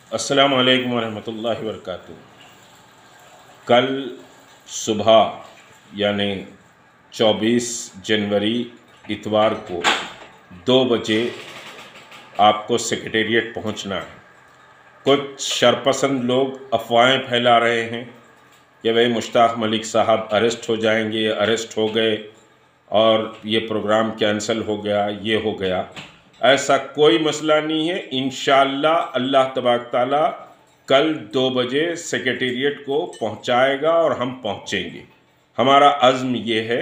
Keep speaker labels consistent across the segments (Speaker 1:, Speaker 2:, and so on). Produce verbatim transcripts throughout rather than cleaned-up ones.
Speaker 1: अस्सलाम वालेकुम वरहमतुल्लाहि वबरकातुहू। कल सुबह यानी चौबीस जनवरी इतवार को दो बजे आपको सेक्रेटेरिएट पहुंचना है। कुछ शरपसंद लोग अफवाहें फैला रहे हैं कि भाई मुश्ताक मलिक साहब अरेस्ट हो जाएंगे, अरेस्ट हो गए और ये प्रोग्राम कैंसिल हो गया, ये हो गया। ऐसा कोई मसला नहीं है। इंशाअल्लाह अल्लाह तबारक ताला कल दो बजे सेक्रेटेरिएट को पहुंचाएगा और हम पहुंचेंगे। हमारा अज़्म ये है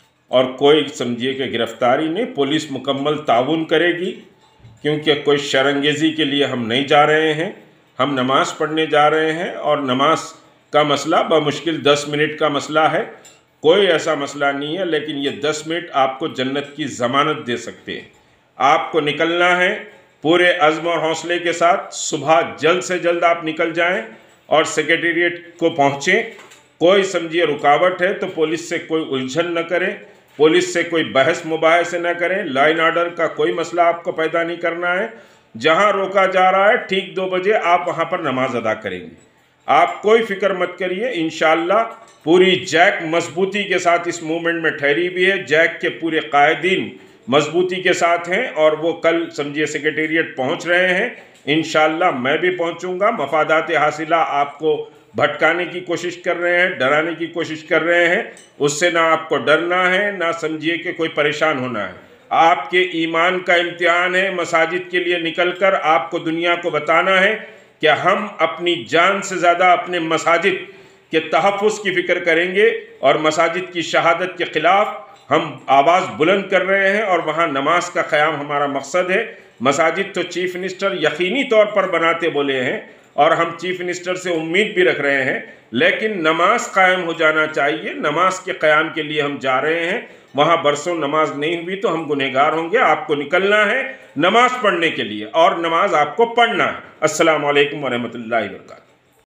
Speaker 1: और कोई समझिए कि गिरफ्तारी नहीं, पुलिस मुकम्मल ताउन करेगी, क्योंकि कोई शरंगेज़ी के लिए हम नहीं जा रहे हैं। हम नमाज़ पढ़ने जा रहे हैं और नमाज का मसला बमुश्किल दस मिनट का मसला है, कोई ऐसा मसला नहीं है। लेकिन ये दस मिनट आपको जन्नत की ज़मानत दे सकते हैं। आपको निकलना है पूरे अज़्म और हौसले के साथ। सुबह जल्द से जल्द आप निकल जाएं और सेक्रेटेरिएट को पहुँचें। कोई समझिए रुकावट है तो पुलिस से कोई उलझन न करें, पुलिस से कोई बहस मुबाहसे न करें। लाइन आर्डर का कोई मसला आपको पैदा नहीं करना है। जहां रोका जा रहा है ठीक दो बजे आप वहां पर नमाज अदा करेंगे। आप कोई फिक्र मत करिए, इंशाअल्लाह पूरी जैक मजबूती के साथ इस मूवमेंट में ठहरी भी है। जैक के पूरे कायदीन मजबूती के साथ हैं और वो कल समझिए सेक्रेटेरिएट पहुंच रहे हैं। इंशाअल्लाह मैं भी पहुंचूंगा। मफादात हासिला आपको भटकाने की कोशिश कर रहे हैं, डराने की कोशिश कर रहे हैं, उससे ना आपको डरना है ना समझिए कि कोई परेशान होना है। आपके ईमान का इम्तिहान है। मसाजिद के लिए निकलकर आपको दुनिया को बताना है कि हम अपनी जान से ज़्यादा अपने मसाजिद के तहफ़्फ़ुज़ की फ़िक्र करेंगे और मसाजिद की शहादत के ख़िलाफ़ हम आवाज़ बुलंद कर रहे हैं और वहाँ नमाज का क़याम हमारा मकसद है। मसाजिद तो चीफ़ मिनिस्टर यकीनी तौर पर बनाते बोले हैं और हम चीफ़ मिनिस्टर से उम्मीद भी रख रहे हैं, लेकिन नमाज कायम हो जाना चाहिए। नमाज के क़याम के लिए हम जा रहे हैं। वहाँ बरसों नमाज नहीं हुई तो हम गुनहगार होंगे। आपको निकलना है नमाज पढ़ने के लिए और नमाज आपको पढ़ना है। अस्सलाम वालेकुम वरहमतुल्लाहि वबरकातुहू।